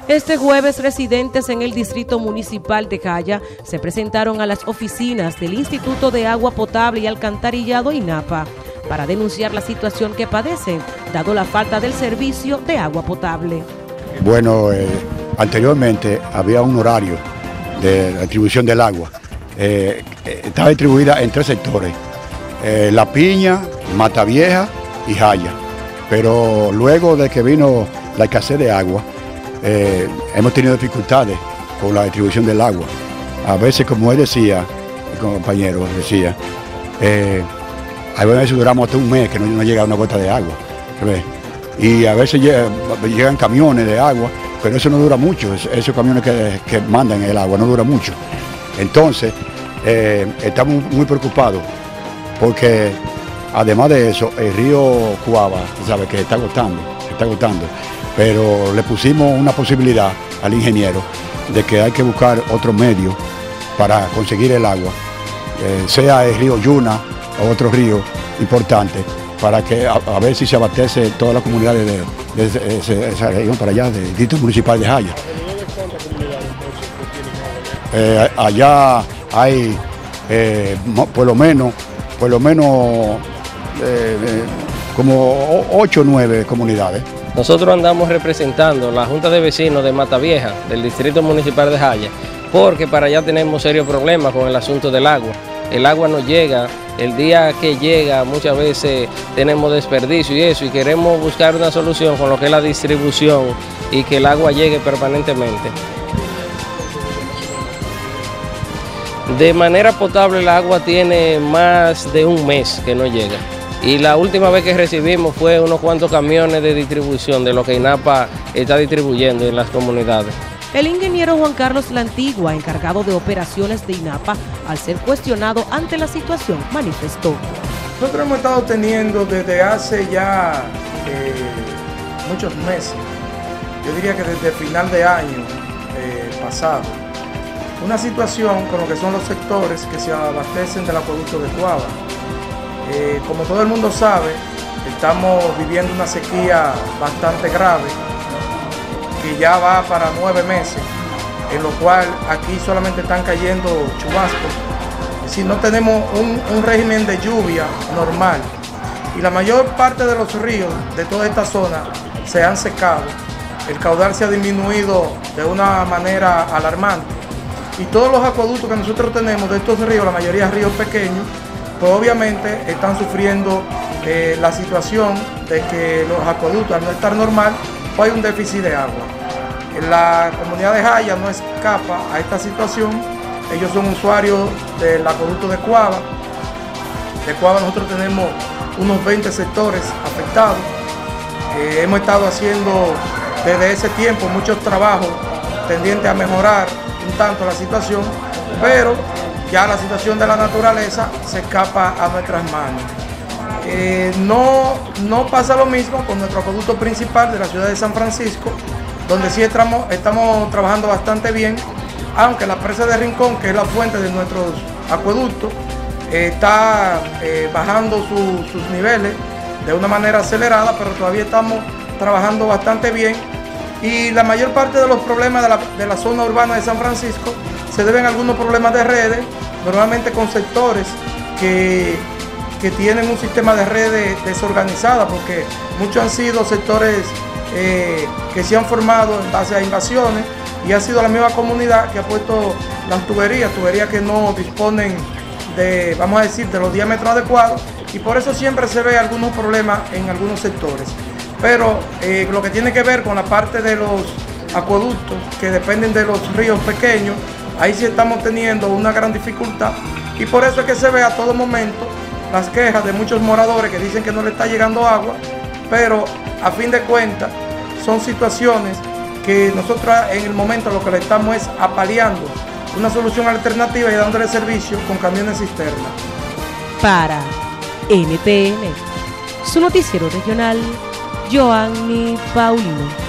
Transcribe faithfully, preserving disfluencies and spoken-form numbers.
Este jueves, residentes en el Distrito Municipal de Jaya se presentaron a las oficinas del Instituto de Agua Potable y Alcantarillado INAPA para denunciar la situación que padecen, dado la falta del servicio de agua potable. Bueno, eh, anteriormente había un horario de la distribución del agua. Eh, estaba distribuida en tres sectores, eh, La Piña, Mata Vieja y Jaya. Pero luego de que vino la escasez de agua, eh, hemos tenido dificultades con la distribución del agua. A veces, como él decía, el compañero decía, eh, a veces duramos hasta un mes que no, no llega una gota de agua. ¿Ves? Y a veces llegan, llegan camiones de agua, pero eso no dura mucho, esos camiones que, que mandan el agua no dura mucho. Entonces, eh, estamos muy preocupados porque además de eso, el río Cuava, ¿sabe? Que está agotando, está agotando, pero le pusimos una posibilidad al ingeniero de que hay que buscar otro medio para conseguir el agua, eh, sea el río Yuna o otro río importante, para que a, a ver si se abastece todas las comunidades de, de, de, de esa región para allá, del Distrito Municipal de Jaya. Eh, allá hay eh, por lo menos, por lo menos eh, eh, como ocho o nueve comunidades. Nosotros andamos representando la Junta de Vecinos de Mata Vieja, del Distrito Municipal de Jaya, porque para allá tenemos serios problemas con el asunto del agua. El agua no llega, el día que llega muchas veces tenemos desperdicio y eso, y queremos buscar una solución con lo que es la distribución y que el agua llegue permanentemente. De manera potable el agua tiene más de un mes que no llega. Y la última vez que recibimos fue unos cuantos camiones de distribución de lo que INAPA está distribuyendo en las comunidades. El ingeniero Juan Carlos La Antigua, encargado de operaciones de INAPA, al ser cuestionado ante la situación, manifestó. Nosotros hemos estado teniendo desde hace ya eh, muchos meses, yo diría que desde el final de año eh, pasado, una situación con lo que son los sectores que se abastecen del acueducto de Cuava. Eh, como todo el mundo sabe, estamos viviendo una sequía bastante grave, que ya va para nueve meses, en lo cual aquí solamente están cayendo chubascos, es decir, no tenemos un, un régimen de lluvia normal, y la mayor parte de los ríos de toda esta zona se han secado, el caudal se ha disminuido de una manera alarmante, y todos los acueductos que nosotros tenemos de estos ríos, la mayoría ríos pequeños, pues obviamente están sufriendo eh, la situación de que los acueductos, al no estar normal, pues hay un déficit de agua. La comunidad de Jaya no escapa a esta situación, ellos son usuarios del acueducto de Cuava. De Cuava nosotros tenemos unos veinte sectores afectados. Eh, hemos estado haciendo desde ese tiempo muchos trabajos tendientes a mejorar un tanto la situación, pero ya la situación de la naturaleza se escapa a nuestras manos. Eh, no, no pasa lo mismo con nuestro acueducto principal de la ciudad de San Francisco, donde sí estamos, estamos trabajando bastante bien, aunque la presa de Rincón, que es la fuente de nuestros acueductos, eh, está eh, bajando su, sus niveles de una manera acelerada, pero todavía estamos trabajando bastante bien. Y la mayor parte de los problemas de la, de la zona urbana de San Francisco se deben a algunos problemas de redes, normalmente con sectores que, que tienen un sistema de redes desorganizada, porque muchos han sido sectores eh, que se han formado en base a invasiones, y ha sido la misma comunidad que ha puesto las tuberías, tuberías que no disponen de, vamos a decir, de los diámetros adecuados, y por eso siempre se ve algunos problemas en algunos sectores. Pero eh, lo que tiene que ver con la parte de los acueductos que dependen de los ríos pequeños, ahí sí estamos teniendo una gran dificultad, y por eso es que se ve a todo momento las quejas de muchos moradores que dicen que no le está llegando agua, pero a fin de cuentas son situaciones que nosotros en el momento lo que le estamos es apaleando una solución alternativa y dándole servicio con camiones cisterna. Para N T N, su noticiero regional, Joanny Paulino.